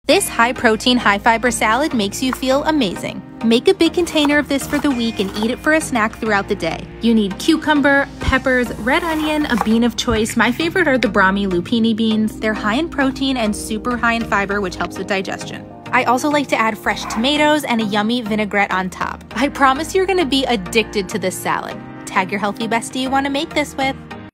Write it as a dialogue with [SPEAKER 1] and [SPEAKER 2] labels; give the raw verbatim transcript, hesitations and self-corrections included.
[SPEAKER 1] This high-protein, high-fiber salad makes you feel amazing. Make a big container of this for the week and eat it for a snack throughout the day. You need cucumber, peppers, red onion, a bean of choice. My favorite are the Brahmi lupini beans. They're high in protein and super high in fiber, which helps with digestion. I also like to add fresh tomatoes and a yummy vinaigrette on top. I promise you're gonna be addicted to this salad. Tag your healthy bestie you wanna make this with.